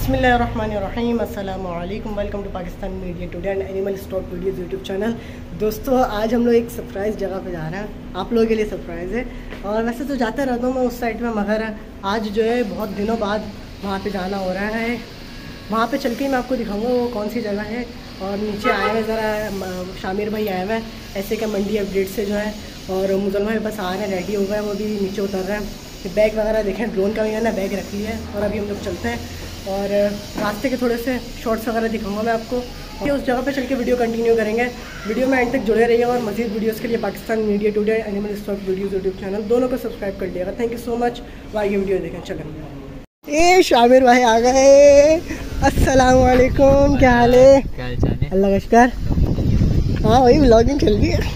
बिस्मिल्लाहिर्रहमानिर्रहीम, अस्सलाम वालेकुम, welcome to Pakistan media today and animal stock videos YouTube channel. दोस्तों, आज हम लोग एक सरप्राइज़ जगह पे जा रहे हैं, आप लोगों के लिए सरप्राइज़ है। और वैसे तो जाता रहता हूँ मैं उस साइड में, मगर आज जो है बहुत दिनों बाद वहाँ पे जाना हो रहा है। वहाँ पे चल के मैं आपको दिखाऊँगा वो कौन सी जगह है। और नीचे आए हुए ज़रा शामिर भाई आए हुए हैं ऐसे क्या मंडी अपडेट से जो है, और मुजल भाई बस आ रहे हैं, रेडी हो गए, वो भी नीचे उतर रहे हैं। बैग वगैरह देखें, ड्रोन का भी है ना, बैग रख लिया है। और अभी हम लोग चलते हैं और रास्ते के थोड़े से शॉर्ट्स वगैरह दिखाऊंगा मैं आपको। उस जगह पे चल के वीडियो कंटिन्यू करेंगे। वीडियो में एंड तक जुड़े रहिएगा और मज़ीद वीडियोस के लिए Pakistan media today animal stock videos YouTube channel दोनों को सब्सक्राइब कर लिएगा। Thank you so much. आगे वीडियो देखें, चलें। ए शामिर भाई आ गए, अस्सलाम वालेकुम, क्या हाल है? अल्लाह का शुक्र। हाँ वही व्लॉगिंग चल रही है।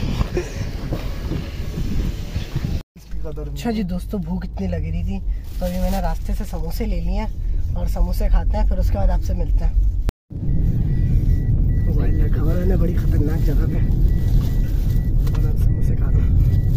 अच्छा जी दोस्तों, भूख इतनी लगी रही थी तो अभी मैंने रास्ते से समोसे ले लिए हैं और समोसे खाते हैं, फिर उसके बाद आपसे मिलते हैं। खबर है बड़ी खतरनाक जगह पे, और आप समोसे खा रहे हैं।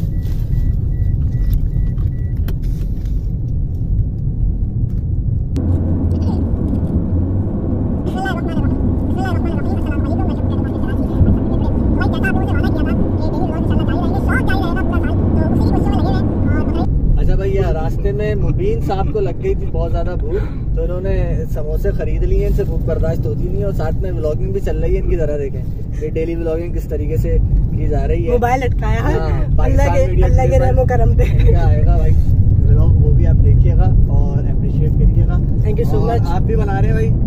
भैया रास्ते में मुबीन साहब को लग गई थी बहुत ज्यादा भूख, तो इन्होंने समोसे खरीद लिए। इनसे भूख बर्दाश्त होती नहीं, और साथ में व्लॉगिंग भी चल रही है इनकी। जरा देखें ये डेली व्लॉगिंग किस तरीके से की जा रही है। मोबाइल लटकाया है, अल्लाह के रहमो करम पे क्या आएगा भाई व्लॉग, वो भी आप देखिएगा और अप्रिशिएट करिएगा। Thank you so much. आप भी बना रहे हैं भाई?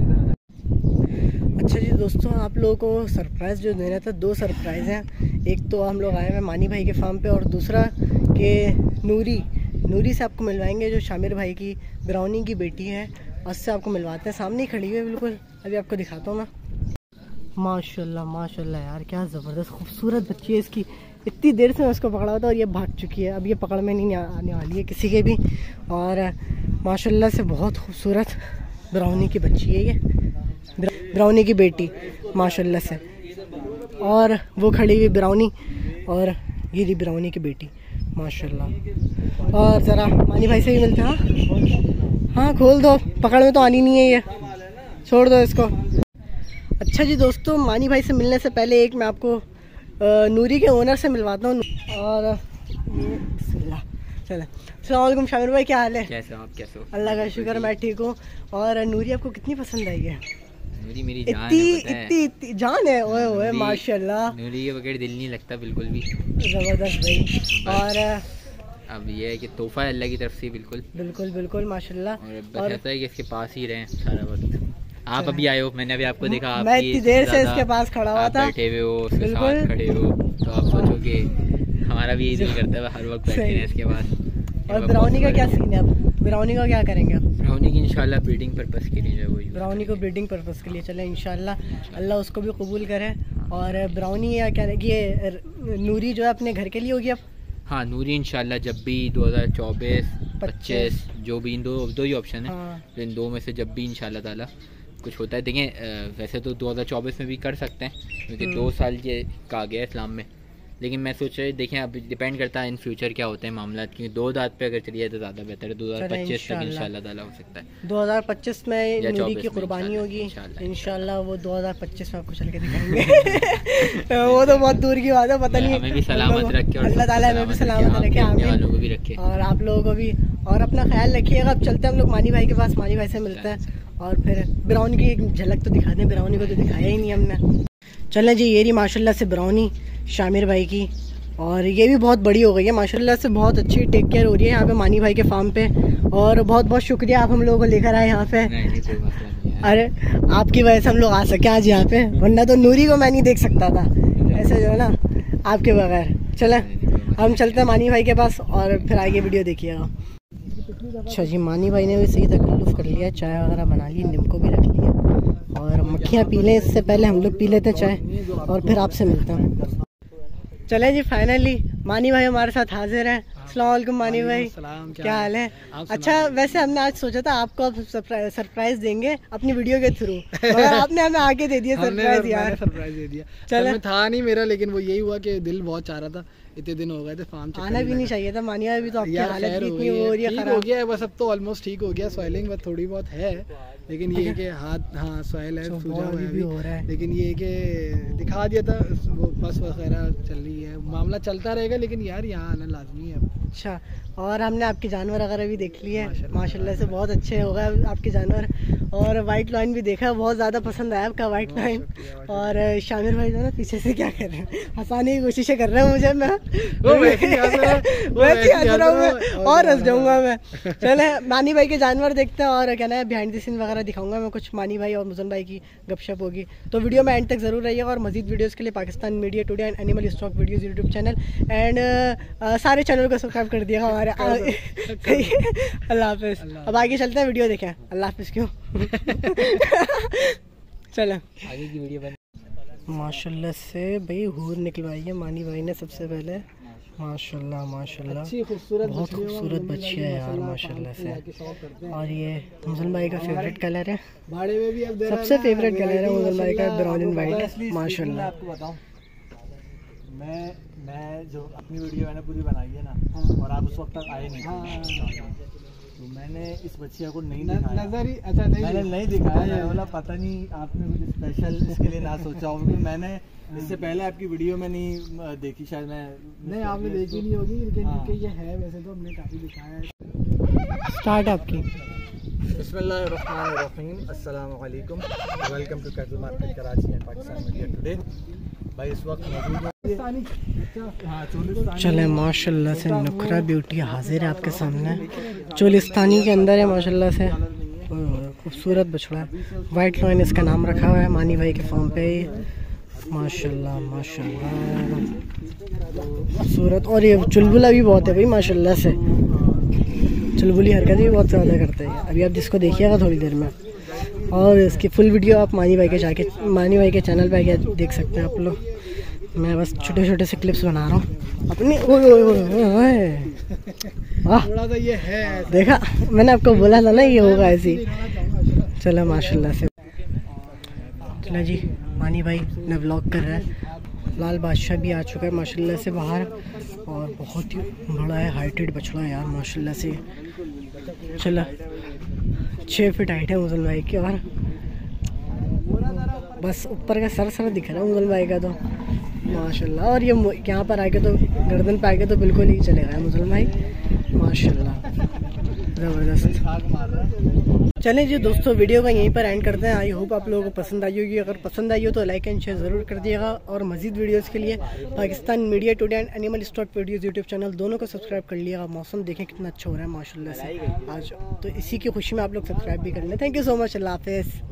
अच्छा जी दोस्तों, आप लोगों को सरप्राइज़ जो देना था, दो सरप्राइज़ हैं। एक तो हम लोग आए हैं मानी भाई के फार्म पे, और दूसरा कि नूरी से आपको मिलवाएंगे जो शामिर भाई की ब्राउनी की बेटी है, उससे आपको मिलवाते हैं। सामने ही खड़ी हुई है बिल्कुल, अभी आपको दिखाता हूँ मैं। माशाल्लाह माशाल्लाह यार, क्या ज़बरदस्त खूबसूरत बच्ची है इसकी। इतनी देर से मैं उसको पकड़ा था और ये भाग चुकी है। अब ये पकड़ में नहीं आने वाली है किसी के भी। और माशाल्लाह से बहुत खूबसूरत ब्राउनी की बच्ची है ये, ब्राउनी की बेटी माशाल्लाह से। और वो खड़ी हुई ब्राउनी, और ये रही ब्राउनी की बेटी माशाल्लाह। और ज़रा मानी भाई से ही मिलते हैं। हाँ खोल दो, पकड़ में तो आनी नहीं है ये, छोड़ दो इसको। अच्छा जी दोस्तों, मानी भाई से मिलने से पहले एक मैं आपको नूरी के ओनर से मिलवाता हूँ। और चलो, अस्सलाम वालेकुम शामिर भाई, क्या हाल है? कैसे हो आप? कैसे हो? अल्लाह का शुक्र, मैं ठीक हूँ। और नूरी आपको कितनी पसंद आई है? नूरी मेरी जान है, इतनी जान है। ओए ओए माशाल्लाह, नूरी के बगैर दिल नहीं लगता बिल्कुल भी। ज़बरदस्त भाई। और अब ये है कि तोहफा है अल्लाह की तरफ से। बिल्कुल बिल्कुल बिल्कुल माशाल्लाह। और बस ऐसा है कि इसके पास ही रहें सारा वक्त। आप अभी आए हो, मैंने अभी आपको देखा, आप मैं इतनी देर से इसके पास खड़ा हुआ था, बैठे हुए हो, उसके साथ खड़े हो, तो आप सोचो कि हमारा भी यही दिल करता है हर वक्त बैठे हैं इसके पास। और ब्राउनी का क्या सीन है? अब ब्राउनी का क्या करेंगे? अब ब्राउनी की इंशाल्लाह ब्रीडिंग पर्पस के लिए, वो ब्राउनी को ब्रीडिंग पर्पस के लिए चले इंशाल्लाह, अल्लाह उसको भी कबूल करे। और ब्राउनी या क्या ये नूरी जो है अपने घर के लिए होगी अब? हाँ, नूरी इंशाल्लाह जब भी 2024-25 जो भी इन दो ही ऑप्शन है। हाँ। तो इन दो में से जब भी इंशाल्लाह ताला कुछ होता है, देखें वैसे तो 2024 में भी कर सकते हैं क्योंकि 2 साल ये कहा गया है इस्लाम में, लेकिन मैं सोच रही, देखें अब डिपेंड करता है इन फ्यूचर क्या होते हैं मामला, क्योंकि 2 दांत पे अगर चलिए तो ज़्यादा बेहतर है। 2025 तक इंशाल्लाह ताला हो सकता है। 2025 में नूरी की कुर्बानी होगी इंशाल्लाह, वो 2025 में आपको चल के दिखाएंगे। वो तो बहुत दूर की बात है, पता नहीं, हमें भी सलामत रखे, अल्लाह ताला हमें भी सलामत रखे, वालों को भी रखे, और आप लोगों को भी। और अपना ख्याल रखिएगा। अब चलते हैं हम लोग मानी भाई के पास, मानी भाई से मिलते हैं और फिर ब्राउनी की एक झलक तो दिखा दें। ब्राउनी को तो दिखाया ही नहीं हमने। चलें जी, ये रही माशाल्लाह से ब्राउनी शामिर भाई की, और ये भी बहुत बड़ी हो गई है माशाल्लाह से, बहुत अच्छी टेक केयर हो रही है यहाँ पे मानी भाई के फार्म पे। और बहुत बहुत शुक्रिया, आप हम लोगों को लेकर आए यहाँ पे। अरे आपकी वजह से हम लोग आ सके आज यहाँ पे, वरना तो नूरी को मैं नहीं देख सकता था ऐसे जो है ना आपके बगैर। चलें हम चलते हैं मानी भाई के पास और फिर आगे वीडियो देखिएगा। अच्छा जी, मानी भाई ने भी सही तकल्लुफ़ कर लिया, चाय वगैरह बना ली, नींबू को भी रख लिया, और मक्खियाँ पी लें इससे पहले हम लोग पी लेते हैं चाय और फिर आपसे मिलते हैं। चलें जी, फाइनली मानी भाई हमारे साथ हाजिर हैं। अस्सलाम वालेकुम मानी भाई, क्या हाल है? अच्छा, वैसे हमने आज सोचा था आपको अब सरप्राइज देंगे अपनी वीडियो के थ्रू, मगर आपने हमें आगे दे दिया सरप्राइज। यार सरप्राइज दे दिया, चलो था नहीं मेरा, लेकिन वो यही हुआ कि दिल बहुत चाह रहा था, इतने दिन हो गए थे फार्म आना भी नहीं चाहिए था। मानी भाई भी तो आपकी हालत भी इतनी हो रही है, ठीक हो गया है बस, अब तो ऑलमोस्ट ठीक हो गया, सॉइलिंग बस थोड़ी बहुत है, लेकिन ये कि हाथ हाँ सॉइल है, सूजा हुआ है हो रहा है, लेकिन ये कि दिखा दिया था वो बस वगैरह चल रही है, मामला चलता रहेगा, लेकिन यार यहाँ आना लाजमी है। अच्छा, और हमने आपके जानवर वगैरह भी देख लिए माशाल्लाह से, बहुत अच्छे हो गए आपके जानवर, और वाइट लाइन भी देखा, बहुत ज़्यादा पसंद आया आपका वाइट लाइन। और शामिर भाई जो ना पीछे से क्या कर रहे हैं, हंसाने की कोशिशें कर रहे हैं मुझे, मैं वैसे ही हंस रहा हूँ और हंस जाऊँगा मैं। चले मानी भाई के जानवर देखते हैं, और क्या ना बिहाइंड द सीन वगैरह दिखाऊंगा मैं कुछ, मानी भाई और मुजन भाई की गपशप होगी, तो वीडियो में एंड तक ज़रूर रहिएगा। और मजीद वीडियोज़ के लिए Pakistan media today and animal stock videos YouTube channel and सारे चैनल को सब्सक्राइब कर दिएगा हमारे। अल्लाह हाफिज़। अब आगे चलते हैं, वीडियो देखें। अल्लाह हाफिज़ क्यों चलो आगे की वीडियो बन। माशाल्लाह से भाई हूर निकलवाई है मानी भाई ने सबसे पहले, माशाल्लाह माशाल्लाह, बहुत खूबसूरत बच्ची है यार माशाल्लाह से। और ये मुजल भाई का फेवरेट कलर है, सबसे फेवरेट कलर है मुजल भाई का, ब्राउन एंड वाइट माशाल्लाह। आपको बताऊं, मैं जो अपनी वीडियो मैंने पूरी बनाई है ना, और आप उस वक्त तक आए नहीं, तो मैंने इस बच्चिया को नहीं दिखाया, मैंने नहीं दिखाया, बोला पता नहीं आपने कुछ स्पेशल इसके लिए ना सोचा हो, क्योंकि मैंने इससे पहले आपकी वीडियो में नहीं देखी, शायद मैं नहीं आपने देखी नहीं होगी, लेकिन क्योंकि ये है वैसे तो हमने काफ़ी दिखाया है। स्टार्ट आपकी। बिस्मिल्लाहिर्रहमानिर्रहीम, अस्सलाम वालेकुम, welcome to cattle market Karachi and Pakistan media today. भाई इस वक्त चले माशाल्लाह से नुखरा ब्यूटी हाजिर है आपके सामने, चोलिस्तानी के अंदर है माशाल्लाह से, खूबसूरत बछड़ा है, वाइट लाइन इसका नाम रखा हुआ है मानी भाई के फार्म पे, माशाल्लाह माशाल्लाह खूबसूरत। और ये चुलबुला भी बहुत है भाई माशाल्लाह से, चुलबुली हरकत भी बहुत ज़्यादा करते हैं, अभी आप जिसको देखिएगा थोड़ी देर में। और इसकी फुल वीडियो आप मानी भाई के चैनल पे देख सकते हैं आप लोग। मैं बस छोटे छोटे से क्लिप्स बना रहा हूँ अपनी। थोड़ा सा ये है, देखा मैंने आपको बोला था ना ये होगा ऐसी। चलो माशाल्लाह से, चलो जी मानी भाई ने व्लॉग कर रहा है। लाल बादशाह भी आ चुका है माशाल्लाह से बाहर, और बहुत ही बड़ा है, हाइटेड बछड़ा है यार माशाल्लाह से। चलो 6 फीट हाइट है मुजल भाई की, और बस ऊपर का सर दिख रहा है मुजल भाई का तो माशाल्लाह। और ये यहाँ पर आके तो गर्दन पे आके तो बिल्कुल ही चलेगा मुजल भाई माशाल्लाह, ज़बरदस्त। चलें जी दोस्तों, वीडियो का यहीं पर एंड करते हैं। आई होप आप लोगों को पसंद आई होगी, अगर पसंद आई हो तो लाइक एंड शेयर ज़रूर कर दिएगा, और मज़ीद वीडियोस के लिए Pakistan media today and animal stock videos YouTube channel दोनों को सब्सक्राइब कर लिएगा। मौसम देखें कितना अच्छा हो रहा है माशाल्लाह से आज, तो इसी की खुशी में आप लोग सब्सक्राइब भी कर लें। Thank you so much, Allah हाफिज़।